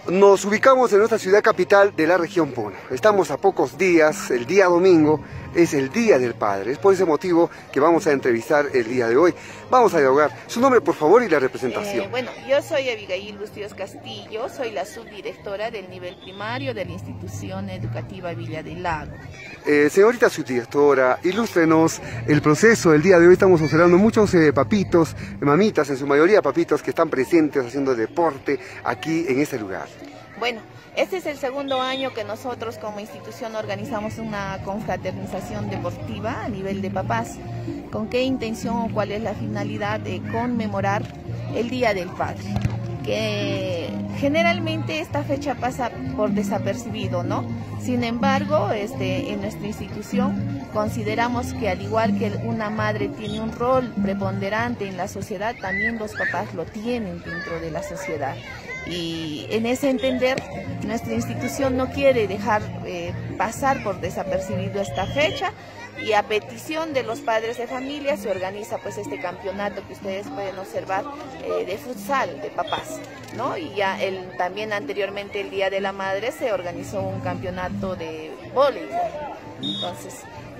Nos ubicamos en nuestra ciudad capital de la región Puno. Estamos a pocos días, el día domingo es el Día del Padre. Es por ese motivo que vamos a entrevistar el día de hoy. Vamos a dialogar. Su nombre, por favor, y la representación. Bueno, yo soy Abigail Bustillos Castillo, soy la subdirectora del nivel primario de la institución educativa Villa del Lago. Señorita subdirectora, ilústrenos el proceso. El día de hoy estamos observando muchos papitos, mamitas, en su mayoría papitos que están presentes haciendo deporte aquí en este lugar. Bueno, este es el segundo año que nosotros como institución organizamos una confraternización deportiva a nivel de papás. ¿Con qué intención o cuál es la finalidad de conmemorar el Día del Padre? Que generalmente esta fecha pasa por desapercibido, ¿no? Sin embargo, en nuestra institución consideramos que al igual que una madre tiene un rol preponderante en la sociedad, también los papás lo tienen dentro de la sociedad. Y en ese entender, nuestra institución no quiere dejar pasar por desapercibido esta fecha, y a petición de los padres de familia se organiza pues este campeonato que ustedes pueden observar de futsal de papás, ¿no? Y ya también anteriormente el Día de la Madre se organizó un campeonato de voleibol. Entonces,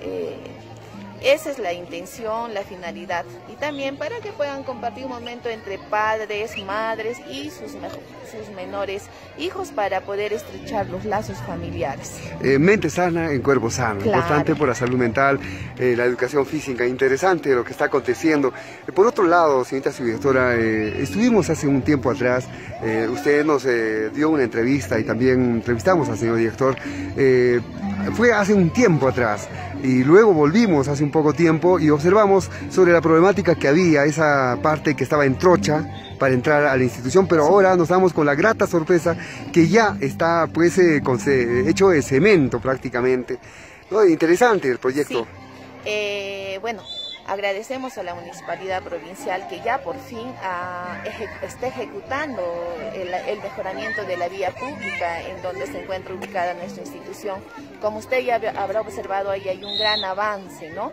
esa es la intención, la finalidad, y también para que puedan compartir un momento entre padres, madres y sus menores hijos para poder estrechar los lazos familiares. Mente sana en cuerpo sano, claro. Importante por la salud mental, la educación física, interesante lo que está aconteciendo. Por otro lado, señorita subdirectora, estuvimos hace un tiempo atrás, usted nos dio una entrevista y también entrevistamos al señor director, fue hace un tiempo atrás. Y luego volvimos hace un poco tiempo y observamos sobre la problemática que había, esa parte que estaba en trocha para entrar a la institución, pero ahora nos damos con la grata sorpresa que ya está pues hecho de cemento prácticamente. ¿No? Interesante el proyecto. Sí. Bueno, agradecemos a la Municipalidad Provincial que ya por fin está ejecutando el mejoramiento de la vía pública en donde se encuentra ubicada nuestra institución. Como usted ya habrá observado, ahí hay un gran avance, ¿no?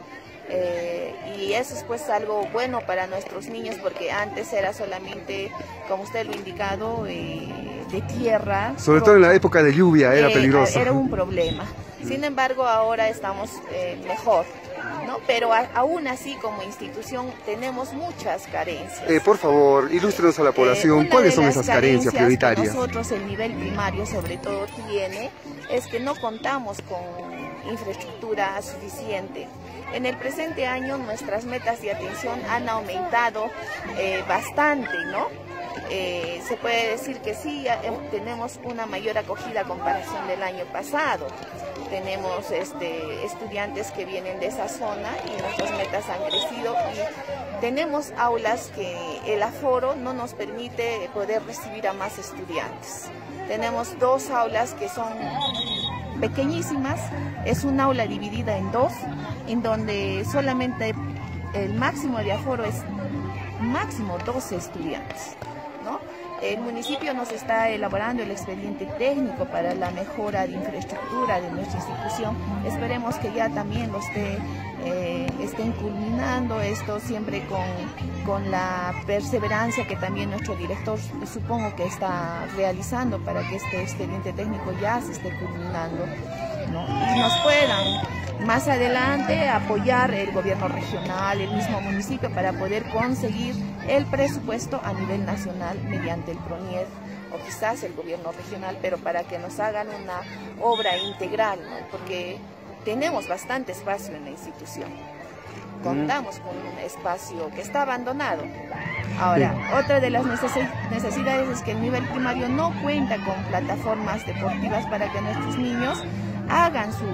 Y eso es pues algo bueno para nuestros niños, porque antes era solamente, como usted lo ha indicado, de tierra. Sobre todo en la época de lluvia era peligroso. Era un problema. Sin embargo, ahora estamos mejor, ¿no? Pero aún así, como institución, tenemos muchas carencias. Por favor, ilústrenos a la población, ¿cuáles son esas carencias prioritarias? Que nosotros, el nivel primario sobre todo, tiene, es que no contamos con infraestructura suficiente. En el presente año nuestras metas de atención han aumentado bastante, ¿no? Se puede decir que sí, tenemos una mayor acogida a comparación del año pasado. Tenemos estudiantes que vienen de esa zona y nuestras metas han crecido, y tenemos aulas que el aforo no nos permite poder recibir a más estudiantes. Tenemos dos aulas que son pequeñísimas, es un aula dividida en dos, en donde solamente el máximo de aforo es máximo 12 estudiantes, ¿no? El municipio nos está elaborando el expediente técnico para la mejora de infraestructura de nuestra institución. Esperemos que ya también lo estén culminando esto, siempre con la perseverancia que también nuestro director supongo que está realizando para que este expediente técnico ya se esté culminando, ¿no? Y nos puedan más adelante apoyar el gobierno regional, el mismo municipio, para poder conseguir el presupuesto a nivel nacional mediante el PRONIED o quizás el gobierno regional, pero para que nos hagan una obra integral, ¿no? Porque tenemos bastante espacio en la institución. Contamos con un espacio que está abandonado. Ahora, otra de las necesidades es que el nivel primario no cuenta con plataformas deportivas para que nuestros niños hagan sus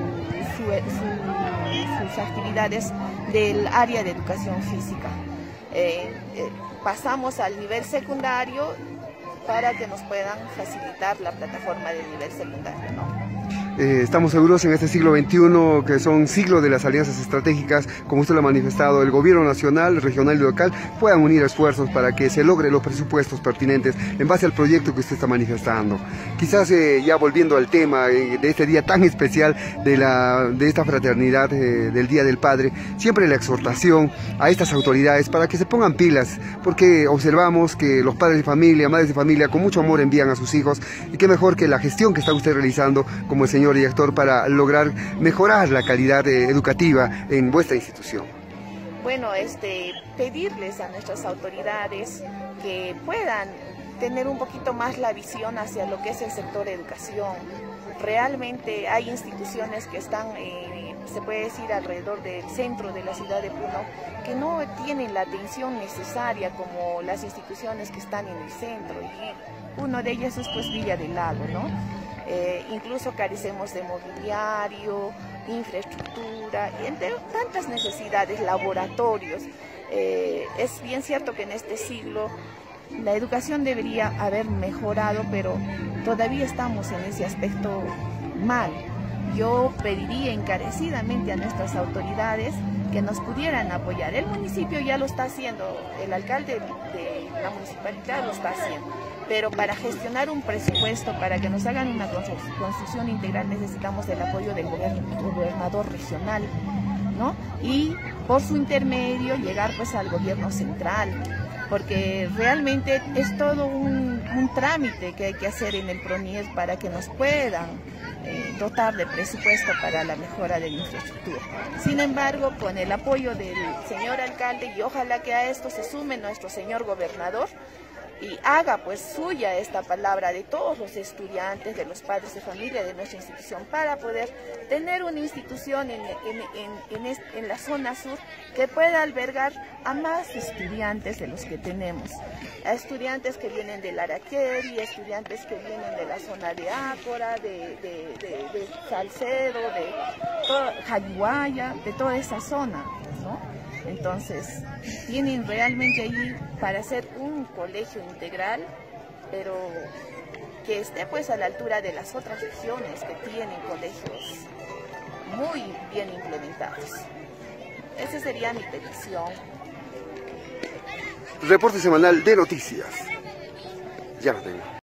actividades del área de educación física. Pasamos al nivel secundario para que nos puedan facilitar la plataforma del nivel secundario, ¿no? Estamos seguros en este siglo XXI, que son siglos de las alianzas estratégicas, como usted lo ha manifestado, el gobierno nacional, regional y local puedan unir esfuerzos para que se logren los presupuestos pertinentes en base al proyecto que usted está manifestando. Quizás ya volviendo al tema de este día tan especial de esta fraternidad del Día del Padre, siempre la exhortación a estas autoridades para que se pongan pilas, porque observamos que los padres de familia, madres de familia, con mucho amor envían a sus hijos, y qué mejor que la gestión que está usted realizando como el señor director para lograr mejorar la calidad educativa en vuestra institución. Bueno, pedirles a nuestras autoridades que puedan tener un poquito más la visión hacia lo que es el sector educación. Realmente hay instituciones que están, se puede decir, alrededor del centro de la ciudad de Puno, que no tienen la atención necesaria como las instituciones que están en el centro, y uno de ellos es pues Villa del Lago, ¿no? Incluso carecemos de mobiliario, infraestructura, entre tantas necesidades, laboratorios. Es bien cierto que en este siglo la educación debería haber mejorado, pero todavía estamos en ese aspecto mal. Yo pediría encarecidamente a nuestras autoridades que nos pudieran apoyar. El municipio ya lo está haciendo, el alcalde de la municipalidad lo está haciendo, pero para gestionar un presupuesto, para que nos hagan una construcción integral, necesitamos el apoyo del gobernador regional, ¿no? Y por su intermedio llegar pues al gobierno central, porque realmente es todo un trámite que hay que hacer en el PRONIES para que nos puedan dotar de presupuesto para la mejora de la infraestructura. Sin embargo, con el apoyo del señor alcalde, y ojalá que a esto se sume nuestro señor gobernador y haga pues suya esta palabra de todos los estudiantes, de los padres de familia de nuestra institución, para poder tener una institución en la zona sur que pueda albergar a más estudiantes de los que tenemos, a estudiantes que vienen del Araqueri, estudiantes que vienen de la zona de Ácora, de Salcedo, de Jayuaya, de toda esa zona, ¿no? Entonces, tienen realmente ahí para hacer un colegio integral, pero que esté pues a la altura de las otras regiones que tienen colegios muy bien implementados. Esa sería mi petición. Reporte semanal de noticias. Ya lo tengo.